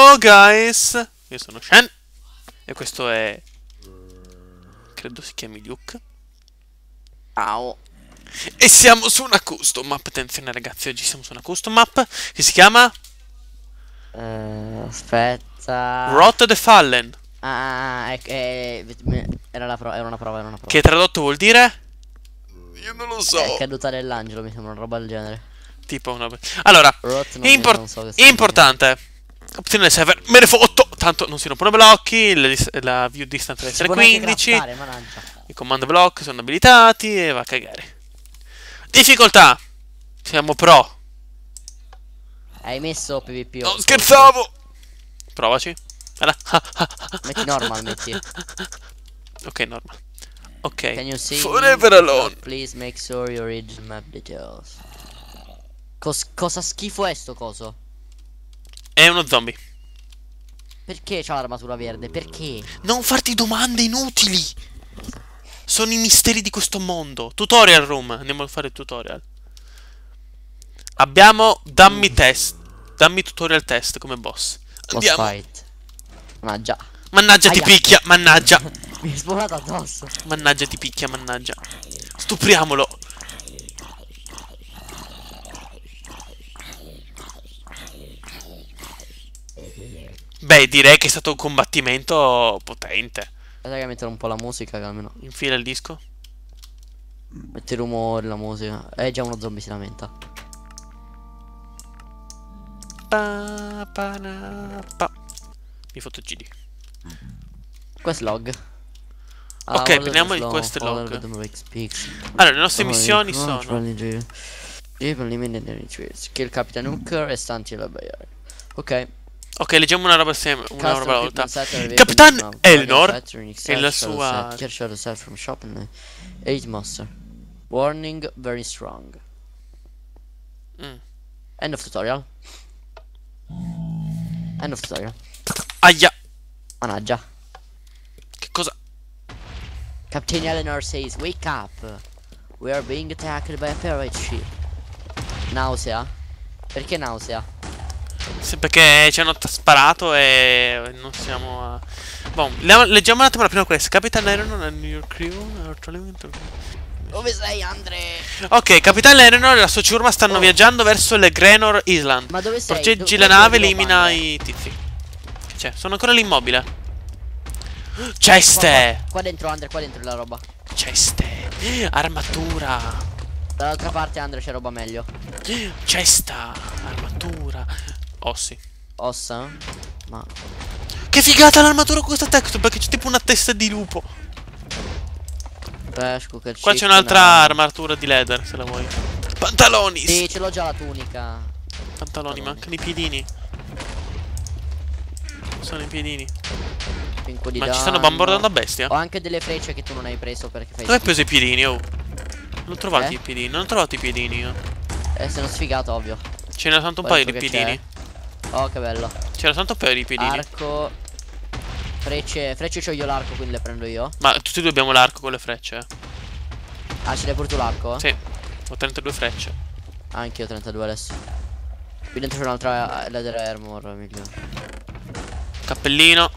Hello guys, io sono Shen e questo è, credo si chiami Luke. Ciao. E siamo su una custom map. Attenzione ragazzi, oggi siamo su una custom map che si chiama Aspetta. Wrath of the Fallen. Era una prova. Che tradotto vuol dire? Io non lo so. È caduta dell'angelo, mi sembra una roba del genere. Tipo una... Allora, non so che importante. Opzione del server, me ne fotto. Tanto non si rompono blocchi. La view distance deve essere 15. I command block sono abilitati e va a cagare. Difficoltà. Siamo pro. Hai messo PvP? Non scherzavo. Provaci. Metti normal, metti. Ok, normal. Ok. Can you see Forever alone. Please make sure you read the map details. Cosa schifo è sto coso? È uno zombie. Perché c'ha l'armatura verde? Perché? Non farti domande inutili. Sono i misteri di questo mondo. Tutorial room. Andiamo a fare il tutorial. Abbiamo dammi test. Dammi tutorial test come boss. Andiamo. Boss fight. Mannaggia. Mannaggia ti picchia. Mannaggia. Mi è spawnato addosso. Mannaggia ti picchia. Mannaggia. Stupriamolo. Beh, direi che è stato un combattimento potente. Aspetta che mettere un po' la musica che almeno. Infila il disco. Metti i rumori, la musica. Già uno zombie si lamenta. Mi foto CD. Questo log. Ok, prendiamo il quest log. Allora, le nostre missioni sono Kill Capitan Hooker e stanti la Bayard. Ok. Ok, leggiamo una roba alla volta. Capitan Eleanor e la sua Warning very strong. End of tutorial. End of tutorial. Aia. Mannaggia. Che cosa? Captain Eleanor says, wake up. We are being attacked by a pirate ship. Nausea? Perché nausea? Sì, perché ci hanno sparato e non siamo a... Boh, leggiamo un attimo la prima quest. Capitan Eleanor and your crew. Dove sei, Andre? Ok, Capitan Eleanor e la sua ciurma stanno viaggiando verso le Grenor Island. Ma dove sei? Proteggi la nave e elimina i tizi. Cioè, sono ancora lì immobile. Ceste! Qua dentro, Andre, qua dentro la roba. Ceste! Armatura! Dall'altra parte, Andre, c'è roba meglio. Cesta! Armatura! Ossi. Ossa? Ma... Che figata l'armatura con questa texture, perché c'è tipo una testa di lupo. Qua c'è un'altra armatura di leather, se la vuoi. Pantaloni! Sì, ce l'ho già la tunica. Pantaloni, mancano i piedini. Sono i piedini. Ma ci stanno bombardando a bestia. Ho anche delle frecce che tu non hai preso perché fai... Dove hai preso i piedini? Oh, non ho trovato i piedini. Non ho trovato i piedini io. Sono sfigato, ovvio. Ce n'era tanto un paio di piedini. Oh, che bello. C'era tanto un paio di piedini. Arco. Frecce c'ho io l'arco, quindi le prendo io. Ma tutti e due abbiamo l'arco con le frecce. Ah, ce l'hai pure tu l'arco? Sì, ho 32 frecce. Anche io 32 adesso. Qui dentro c'è un'altra leather armor migliore. Cappellino.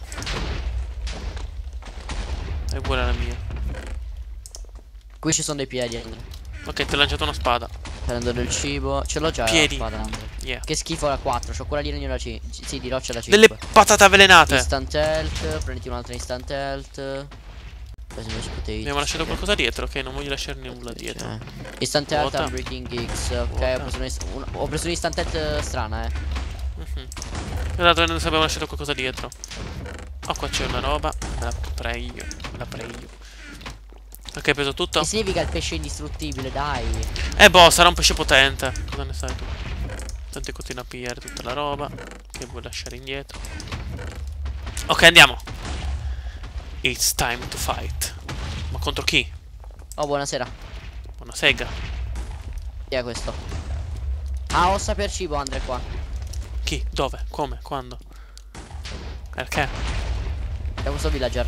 È uguale alla mia. Qui ci sono dei piedi, Andre. Ok, ti ho lanciato una spada. Prendo del cibo. Ce l'ho già Piedi. la spada, Andre. Yeah. Che schifo la 4. C'ho quella di legno da 5. Sì, di roccia da 5. Delle patate avvelenate. Instant health. Prenditi un'altra instant health. Abbiamo lasciato qualcosa dietro. Ok, non voglio lasciare nulla dietro. Instant health and breaking X. Ok, ho preso un'instant health strana, Esatto, non abbiamo lasciato qualcosa dietro. Oh, qua c'è una roba. Me la prego. La prego. Ok, hai preso tutto? Che significa il pesce indistruttibile, dai. Boh, sarà un pesce potente. Cosa ne sai tu? Tanto continua a pigliare tutta la roba che vuoi lasciare indietro. Ok, andiamo. It's time to fight. Ma contro chi? Oh, buonasera. Una sega. Chi è questo? Ah, ossa per cibo, Andre, qua. Chi? Dove? Come? Quando? Perché? Da questo villager.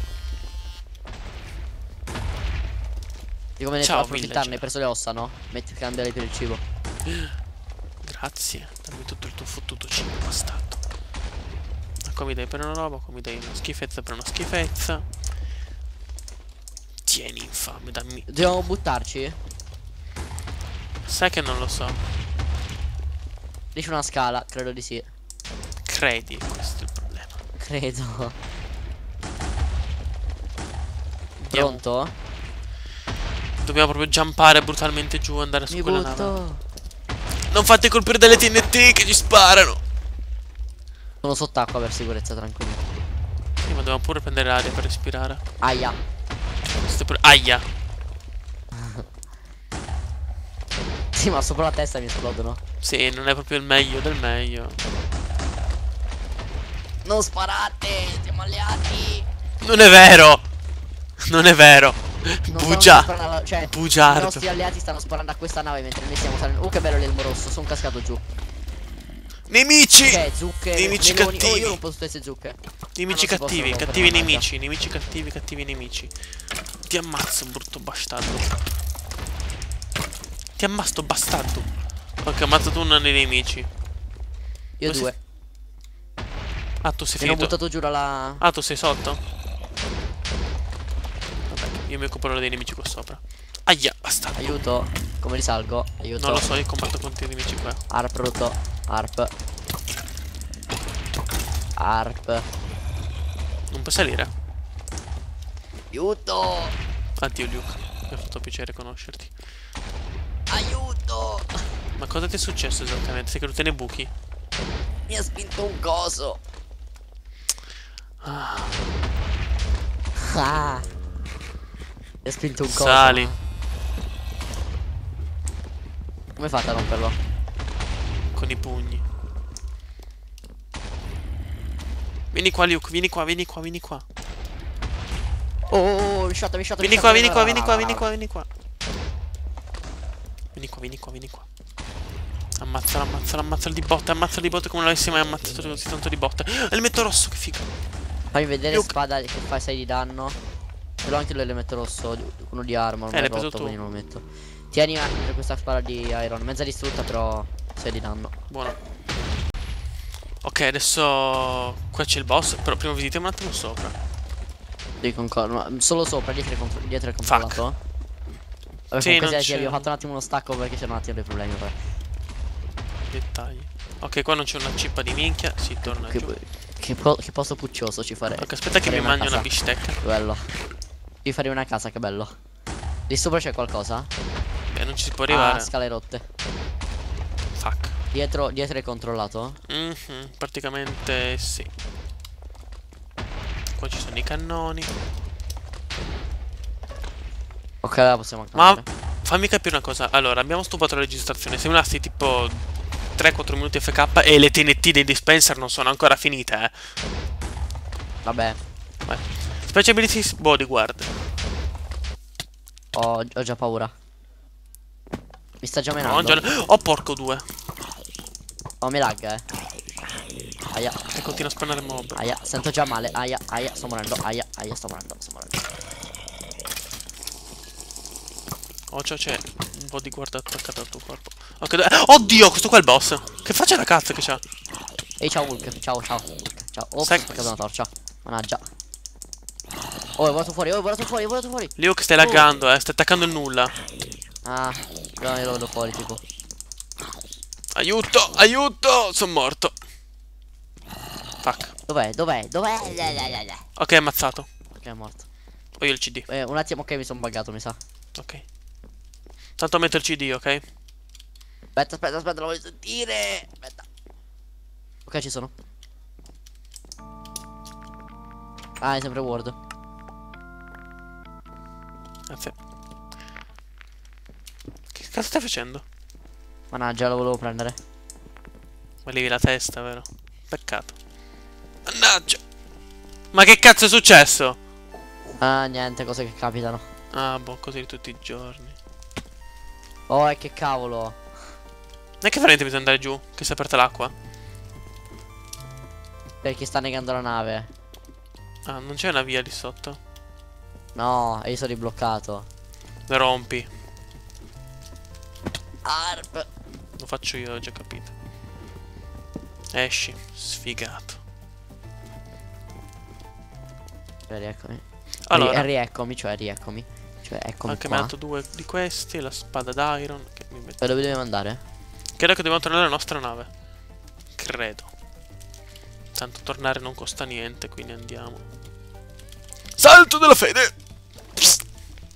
Di come ne può approfittarne, hai preso le ossa, no? Metti cambiare per il cibo. Grazie. Dammi tutto il tuo fottuto cibo, bastardo. Qua mi dai per una roba, qua mi dai una schifezza per una schifezza. Tieni, infame, dammi. Dobbiamo buttarci? Sai che non lo so. Dici una scala, credo di sì. Credi, questo è il problema. Credo. Andiamo. Pronto? Dobbiamo proprio jumpare brutalmente giù e andare su Mi quella butto. nave. Non fate colpire dalle TNT che ci sparano. Sono sott'acqua per sicurezza, tranquillo. Sì, ma dobbiamo pure prendere l'aria per respirare. Aia. Aia. Sì, ma sopra la testa mi esplodono. Sì, non è proprio il meglio del meglio. Non sparate, siamo alleati. Non è vero. Non è vero. Cioè, Bugiardo. i nostri alleati stanno sparando a questa nave mentre noi stiamo salendo. Oh, che bello l'elmo rosso, sono cascato giù. Nemici. Che zucche, Nemici meloni. cattivi. Oh, io non posso tutte queste zucche. Nemici non si cattivi, possono cattivi rompere, nemici. Nemici cattivi, cattivi nemici. Ti ammazzo, brutto bastardo. Ti ammazzo, bastardo. Ok, ho ammazzato uno dei nemici. Io Dove due. Ah, tu sei Mi hanno finito. buttato giù dalla... Ah, tu sei sotto? Vabbè, io mi occuperò dei nemici qua sopra. Aia, bastardo. Aiuto. Come risalgo? Aiuto. Non lo so, io combatto contro i nemici qua. Arp rotto. Arp. Arp. Non puoi salire? Aiuto. Addio, Luke. Mi ha fatto piacere conoscerti. Aiuto. Ma cosa ti è successo esattamente? Sei caduto nei buchi? Mi ha spinto un coso. Ah, Ah. Mi ha spinto un coso. sali. Come fate a romperlo? Con i pugni. Vieni qua, Luke. Vieni qua, vieni qua, vieni qua. Oh, mi shot. Vieni qua, vieni qua, vieni qua, vieni qua, vieni qua. Vieni qua, vieni qua, vieni qua. Ammazzalo, ammazzalo, ammazzalo di botte come non l'avessi mai ammazzato così tanto di botte. E il metto rosso, che figo. Fammi vedere Luke. spada che fa 6 di danno. Ce l'ho anche l'elemento rosso, uno di armor, non l'hai è preso rotto, tu. quindi non lo metto. Tieni anche questa spada di Iron, mezza distrutta però 6 di danno. Buono. Ok, adesso qua c'è il boss. Però prima visitiamo un attimo sopra. Devi concordo, solo sopra, dietro è controllato. Vabbè, Sì, comunque non sì, c'è. abbiamo fatto un attimo uno stacco perché c'erano un attimo dei problemi poi. Dettagli. Ok, qua non c'è una cippa di minchia. Si torna giù. Che posto puccioso ci farei. Ok, aspetta che mi Farei mangio una casa. bistecca. Che bello. Devi fare una casa, che bello. Lì sopra c'è qualcosa? Beh, non ci si può Ah, arrivare. scale rotte. Fuck. Dietro è controllato? Praticamente sì. Qua ci sono i cannoni. Ok, la possiamo Ma cambiare. fammi capire una cosa. Allora, abbiamo stupato la registrazione. Siamo rimasti tipo 3-4 minuti FK e le TNT dei dispenser non sono ancora finite, Vabbè, Vai. Special Abilities Bodyguard. ho già paura. Mi sta già No, menando. oh, porco due. Oh, mi lagga, Aia, E continua a spannare mob. aia, sento già male. Aia, sto morendo. Aia, sto morendo. Oh, c'è un bodyguard attaccato al tuo corpo. Ok, oddio, questo qua è il boss. Che faccia la cazzo che c'ha? Ehi, ciao Hulk. Ciao. Hulk. Ciao. Oh, ho Sai- spaccato una torcia. Mannaggia. Oh, è volato fuori. Luke, stai laggando, stai attaccando il nulla. Ah, no, io lo vedo fuori, tipo. Aiuto, aiuto, sono morto. Fuck. Dov'è? Ok, ammazzato. Ok, è morto. Ho io il CD. Un attimo, ok, mi sono buggato, mi sa. Ok. Tanto metto il CD, ok? Aspetta, lo voglio sentire. Aspetta. Ok, ci sono. Ah, è sempre Word. Grazie. Che cazzo stai facendo? Mannaggia, lo volevo prendere. Ma levi la testa, vero? Peccato. Mannaggia. Ma che cazzo è successo? Ah, niente, cose che capitano. Ah, boh, così di tutti i giorni. Oh, e che cavolo. Non è che veramente bisogna andare giù? Che si è aperta l'acqua? Perché sta negando la nave. Ah, non c'è una via lì sotto? No, e io sono ribloccato. Ne rompi. Arp. Lo faccio io, ho già capito. Esci, sfigato. Rieccomi. Allora, Rieccomi, cioè rieccomi. Cioè eccomi anche qua. mi ha dato 2 di questi, la spada d'iron. Che mi mette... Dove dobbiamo andare? Credo che dobbiamo tornare alla nostra nave. Credo. Tanto tornare non costa niente, quindi andiamo. Salto della fede! Psst.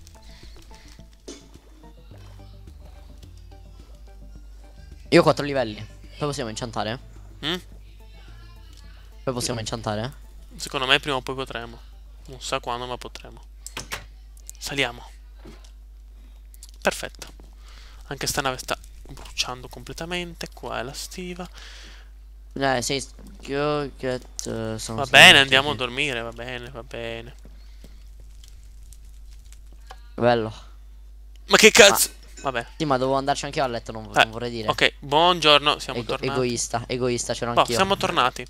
Io ho 4 livelli. Poi possiamo enchantare? Mm? Poi possiamo enchantare? Secondo me prima o poi potremo. Non so quando, ma potremo. Saliamo. Perfetto. Anche sta nave sta bruciando completamente. Qua è la stiva. Sei you get Va bene, andiamo a dormire. Va bene, va bene. Bello. Ma che cazzo? Vabbè. Sì, ma dovevo andarci anche io a letto, non vorrei dire. Ok, buongiorno, siamo tornati. Egoista, c'ero Oh, anch'io. siamo tornati.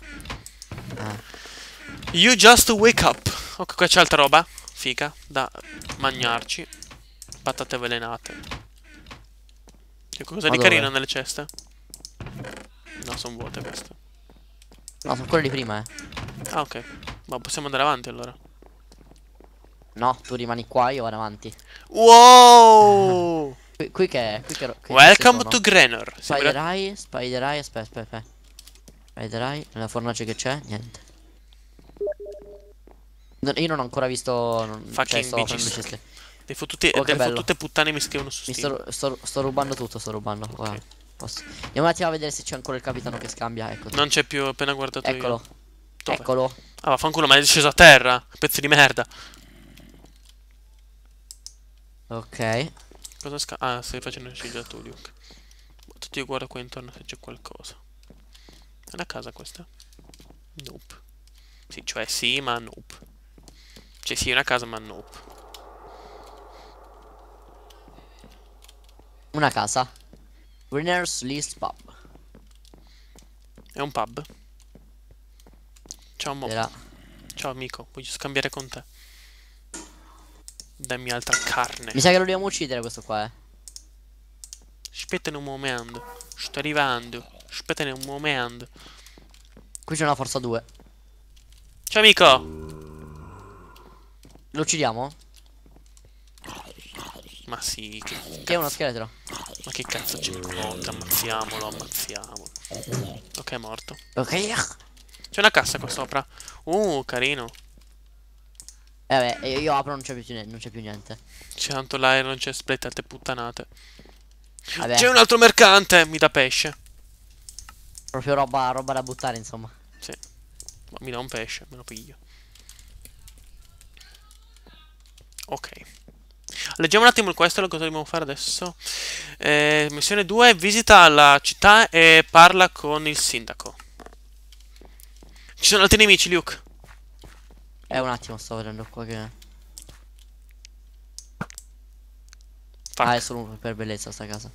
You just wake up. Ok, qua c'è altra roba figa da mangiarci. Patate avvelenate. C'è qualcosa di carino nelle ceste? No, sono vuote queste. No, sono quelle di prima, Ah, ok. Ma possiamo andare avanti allora. No, tu rimani qua, io vado avanti. Wow! Qui che è? Qui Welcome to Grenor. Spider Eye, aspetta. Spider Eye, nella fornace che c'è? Niente. Io non ho ancora visto. Fucking bitches. Tutte puttane mi scrivono su Steam. Sto rubando tutto, Okay. Guarda. Andiamo un attimo a vedere se c'è ancora il capitano che scambia, ecco. Non c'è più, ho appena guardato Eccolo. io. Dove? Eccolo. Ah, vaffanculo, ma è sceso a terra. Pezzo di merda. Ok. Cosa ah, stai facendo uscire tu, Luke. Tutti io guardo qua intorno se c'è qualcosa. È una casa questa? Nope. Sì, cioè sì, ma nope. Cioè sì, è una casa, ma nope. Una casa. Winners List Pub. È un pub. Ciao, Ciao, amico. Voglio scambiare con te. Dammi altra carne. Mi sa che lo dobbiamo uccidere questo qua, Aspetta un momento. Sto arrivando. Aspetta un momento. Qui c'è una forza 2. Ciao, amico. Lo uccidiamo? Ma sì, che cazzo. Che è uno scheletro. Ma che cazzo c'è? Ammazziamolo. Ok, è morto. Ok. C'è una cassa qua sopra. Carino. Vabbè, io apro, non c'è più niente. C'è tanto l'aereo, non c'è splettate puttanate. Vabbè. C'è un altro mercante, mi dà pesce. Proprio roba da buttare, insomma. Sì. Ma mi dà un pesce, me lo piglio. Ok. Leggiamo un attimo questo, cosa dobbiamo fare adesso. Missione 2, visita la città e parla con il sindaco. Ci sono altri nemici, Luke. Un attimo, sto vedendo qua che... Fuck. Ah, è solo per bellezza sta casa.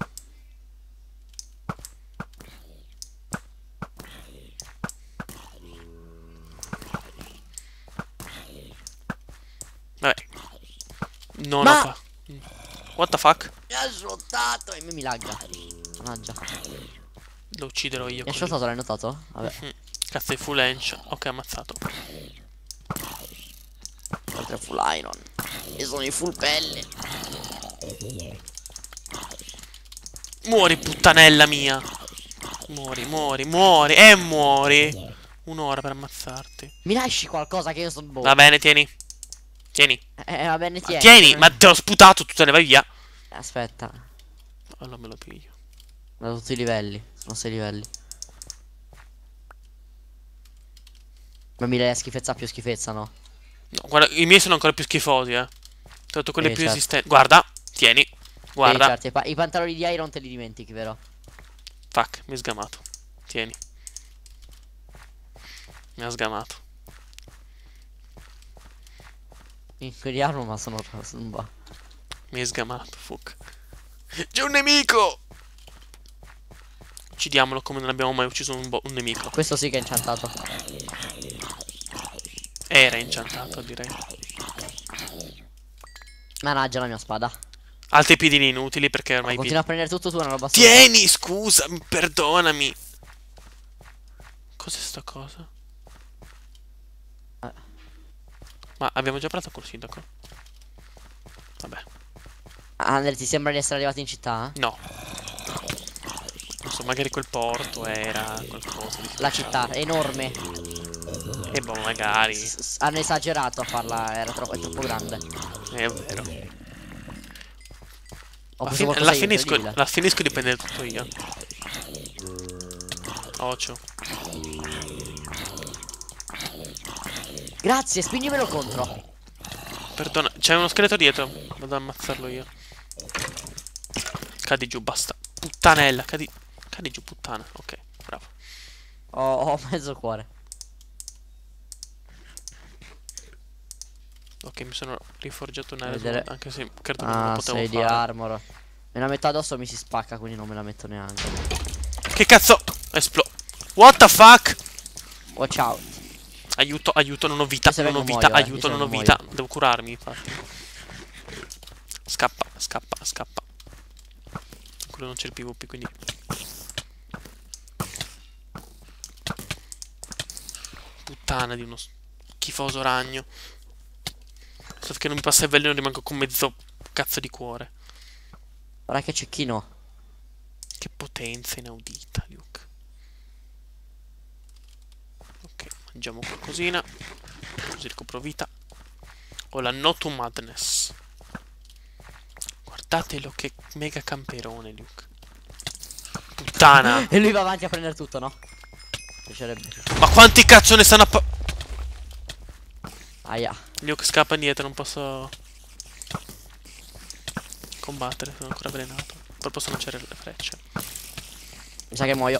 Vabbè. Non lo fa. What the fuck? Mi ha shottato e mi lagga. Mannaggia. Lo ucciderò io. Mi ha shottato, l'hai notato? Vabbè. Cazzo di full hench. Ok, ammazzato. Oltre full iron. E sono in full pelle. Muori, puttanella mia. Muori. Muori. Un'ora per ammazzarti. Mi lasci qualcosa che io sono buono. Va bene, tieni. Va bene, tieni. Tieni, ma te l'ho sputato, tu te ne vai via. Aspetta. Allora me lo piglio. Da tutti i livelli. Sono 6 livelli. Ma mi dai schifezza più schifezza, no? No, guarda, i miei sono ancora più schifosi, Ho detto quelli più certo. esistenti. Guarda, tieni. Guarda. Certo, i pantaloni di Iron te li dimentichi, vero? Fuck, mi ha sgamato. Tieni. Mi ha sgamato. In quelli armo, ma sono Mi hai sgamato, fuck. C'è un nemico! Uccidiamolo come non abbiamo mai ucciso un nemico. Questo sì che è inchantato. Era inchantato, direi. Mannaggia la mia spada. Altri piedini inutili perché ormai... Continua a prendere tutto tu, una roba sola. Tieni, scusa, perdonami. Cos'è sta cosa? Ma abbiamo già parlato col sindaco? Vabbè. Andre, ti sembra di essere arrivato in città? No. Non so, magari quel porto era qualcosa di... La città è enorme. E boh, magari. Hanno esagerato a farla, è troppo grande. È vero. La La finisco di prendere tutto io. Ocio. Grazie, spingimelo contro. Perdona, c'è uno scheletro dietro. Vado ad ammazzarlo io. Cadi giù, basta. Puttanella, cadi giù, puttana. Ok, bravo. Ho mezzo cuore. Ok, mi sono riforgiato un Vedere. anche se credo che non lo potevo sei di fare. armor. Me la metto addosso mi si spacca, quindi non me la metto neanche. Che cazzo? What the fuck? Watch out. Aiuto, aiuto, non ho vita, Io se non ho vengo vita, muoio, aiuto, io se non ho vengo vita. muoio. Devo curarmi, infatti. Scappa, scappa, scappa. Quello non c'è il PvP, quindi... Puttana di uno schifoso ragno. Solo che non mi passa il veleno rimango con mezzo cazzo di cuore. Guarda che cecchino. Che potenza inaudita, Luke. Ok, mangiamo qualcosina. Così recupero vita. Ho la No to Madness. Guardatelo che mega camperone, Luke. Puttana. E lui va avanti a prendere tutto, no? Piacerebbe. Ma quanti cazzo ne stanno a... Aia. Luke scappa indietro, non posso... combattere, sono ancora avvelenato. Poi posso lanciare le frecce. Mi sa che muoio.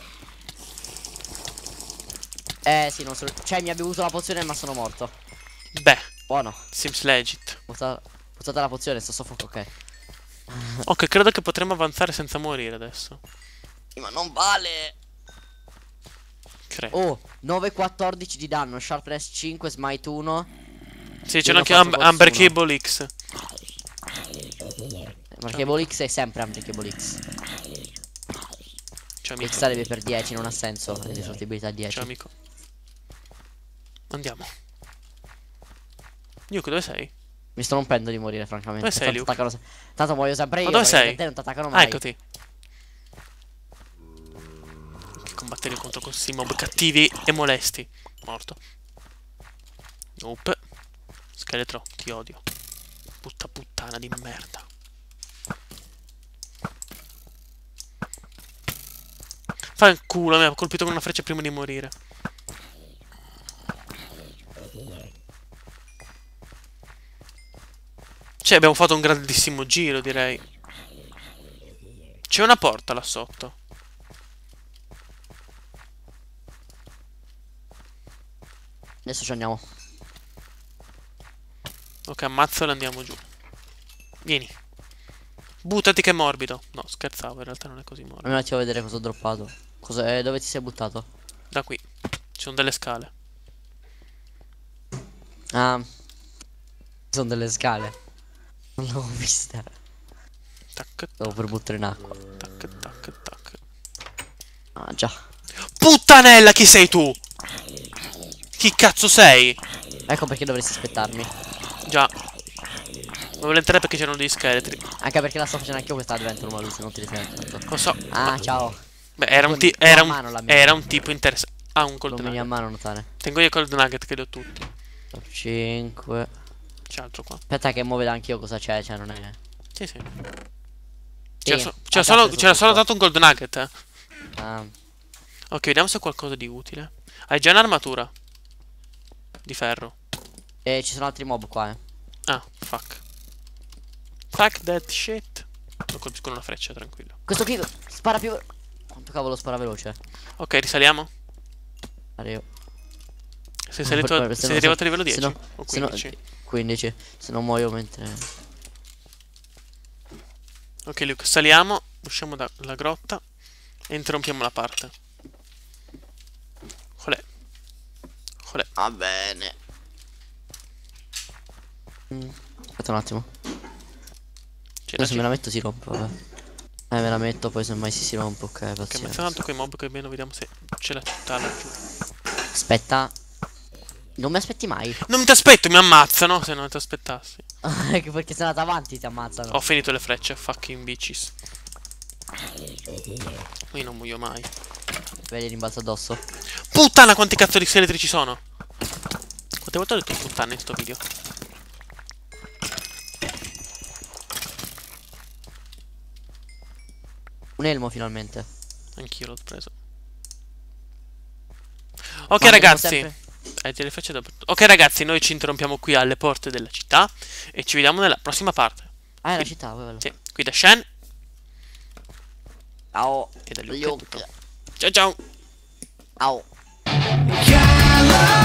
Sì, non so. Cioè, mi ha bevuto la pozione ma sono morto. Beh, Buono. seems legit. Buttata la pozione, sto soffoco, ok. Ok, credo che potremmo avanzare senza morire adesso. Ma non vale. Credo. Oh, 9-14 di danno, Sharpness 5, Smite 1. Sì, c'è Io anche non faccio Unbreakable X. Unbreakable X è sempre Unbreakable X. Ciao amico. X sarebbe per 10, non ha senso. Ha distruttibilità 10. Ciao amico. Andiamo. Luke, dove sei? Mi sto rompendo di morire, francamente. Dove sei, Luke? Tanto muoio sempre io. Ma dove perché sei? te non ti attaccano Ah, mai. eccoti. Che combattere contro questi mob cattivi e molesti. Morto. Nope. Scheletro, ti odio. Puttana di merda. Fa il culo, mi ha colpito con una freccia prima di morire. Cioè, abbiamo fatto un grandissimo giro, direi. C'è una porta là sotto. Adesso ci andiamo. Ok, ammazzalo e andiamo giù. Vieni. Buttati che è morbido. No, scherzavo, in realtà non è così morbido. Un attimo a vedere cosa ho droppato. Dove ti sei buttato? Da qui. Ci sono delle scale. Ah. Sono delle scale. Non l'avevo vista. Tac, Stavo per buttare in acqua. tac, tac, tac. Ah, già. Puttanella, chi sei tu? Chi cazzo sei? Ecco perché dovresti aspettarmi. Già. Non volevo entrare perché c'erano degli scheletri. Anche perché la sto facendo anch'io questa Adventure, ma lui se non ti riferisco. Lo so. Ah, ciao. Beh, era un, era un tipo interessante. Ah, un cold Non mi a nugget. mano notare. Tengo io cold nugget che li ho tutti. 5. C'è altro qua. Aspetta che muove anch'io cosa c'è, cioè non è. Sì, sì. Sì, C'era solo dato un gold nugget, eh. Ah. Ok, vediamo se ho qualcosa di utile. Hai già un'armatura di ferro. E ci sono altri mob qua, eh. Ah, fuck. Fuck that shit. Lo colpisco con una freccia, tranquillo. Questo qui spara più. Quanto cavolo spara veloce? Ok, risaliamo. Arrivo. Sei salito, sei arrivato a livello 10 o 15? 15. Se non muoio mentre. Ok, Luke, saliamo, usciamo dalla grotta e interrompiamo la parte. Olè. Olè. Va bene. Aspetta un attimo. Poi se me la metto si rompe, vabbè. Me la metto, poi semmai si rompe, ok, Ok, pazienza. mettiamo tanto quei mob che almeno vediamo se ce l'ha tutta laggiù. Aspetta. Non mi aspetti mai. Non ti aspetto, mi ammazzano se non ti aspettassi. Perché sei andato avanti ti ammazzano. Ho finito le frecce, fucking bitches. Io non muoio mai. Vedi, rimbalzo addosso. Puttana, quanti cazzo di scheletri ci sono? Quante volte ho detto puttana in sto video? Un elmo finalmente. Anch'io l'ho preso. Ok Ma ragazzi. Le frecce dappertutto. Ok ragazzi, noi ci interrompiamo qui alle porte della città. E ci vediamo nella prossima parte. Ah, è la città, quello. Sì, qui da Shen. Ciao. E da Luke. Ciao ciao. Ciao.